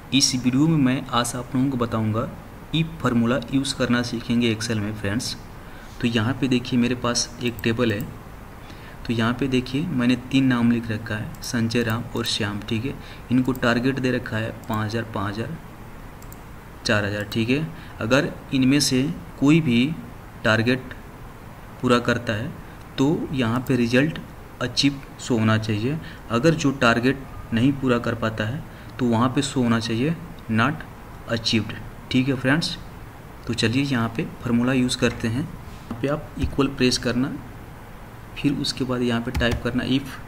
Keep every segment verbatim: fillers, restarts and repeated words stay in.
इस वीडियो में मैं आज आप लोगों को बताऊंगा इफ फार्मूला यूज़ करना सीखेंगे एक्सेल में फ्रेंड्स। तो यहाँ पे देखिए मेरे पास एक टेबल है। तो यहाँ पे देखिए मैंने तीन नाम लिख रखा है, संजय, राम और श्याम। ठीक है, इनको टारगेट दे रखा है पाँच हज़ार, पाँच हज़ार, चार हज़ार। ठीक है, अगर इनमें से कोई भी टारगेट पूरा करता है तो यहाँ पे रिजल्ट अचीव शो होना चाहिए। अगर जो टारगेट नहीं पूरा कर पाता है तो वहाँ पे शो होना चाहिए नॉट अचीव्ड। ठीक है फ्रेंड्स, तो चलिए यहाँ पे फार्मूला यूज़ करते हैं। यहाँ पे आप इक्वल प्रेस करना, फिर उसके बाद यहाँ पे टाइप करना इफ़,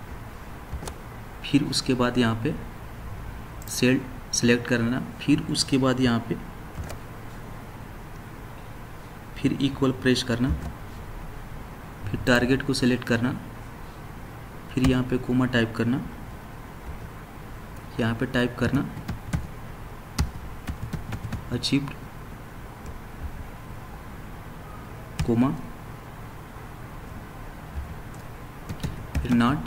फिर उसके बाद यहाँ पे सेल सेलेक्ट करना, फिर उसके बाद यहाँ पे फिर इक्वल प्रेस करना, फिर टारगेट को सेलेक्ट करना, फिर यहाँ पे कोमा टाइप करना, यहाँ पे टाइप करना अचीव्ड कोमा, फिर नॉट,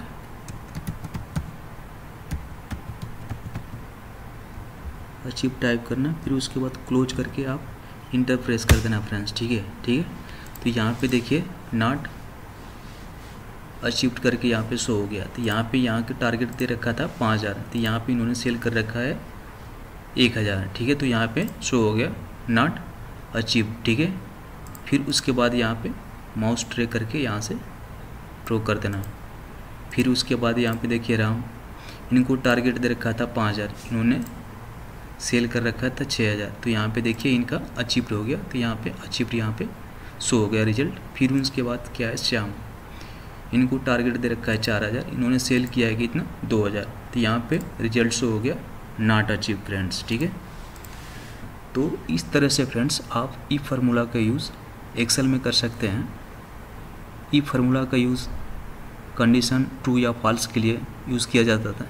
अचीव टाइप करना, फिर उसके बाद क्लोज करके आप इंटर प्रेस कर देना फ्रेंड्स। ठीक है, ठीक है। तो यहाँ पे देखिए नॉट अचीव्ड करके यहाँ पे शो हो गया। तो यहाँ पे यहाँ के टारगेट दे रखा था पाँच हज़ार, तो यहाँ पे इन्होंने सेल कर रखा है एक हज़ार। ठीक है, तो यहाँ पे शो हो गया नॉट अचीव। ठीक है, फिर उसके बाद यहाँ पे माउस ट्रैक करके यहाँ से ड्रॉ कर देना। फिर उसके बाद यहाँ पे देखिए राम, इनको टारगेट दे रखा था पाँच हज़ार, इन्होंने सेल कर रखा था छः हज़ार। तो यहाँ पे देखिए इनका अचीव्ड हो गया। तो यहाँ पे अचीव्ड यहाँ पे शो हो गया रिजल्ट। फिर उसके बाद क्या है श्याम, इनको टारगेट दे रखा है चार हज़ार, इन्होंने सेल किया है कितना दो हज़ार। तो यहाँ पे रिजल्ट शो हो गया नॉट अचीव फ्रेंड्स। ठीक है, तो इस तरह से फ्रेंड्स आप ई फार्मूला का यूज़ एक्सेल में कर सकते हैं। ई फार्मूला का यूज़ कंडीशन ट्रू या फॉल्स के लिए यूज़ किया जाता था।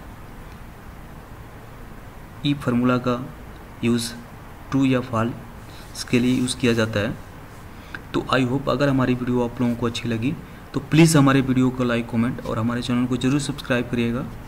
ई फार्मूला का यूज़ ट्रू या फॉल्स के लिए यूज़ किया जाता है। तो आई होप अगर हमारी वीडियो आप लोगों को अच्छी लगी तो प्लीज़ हमारे वीडियो को लाइक, कमेंट और हमारे चैनल को जरूर सब्सक्राइब करिएगा।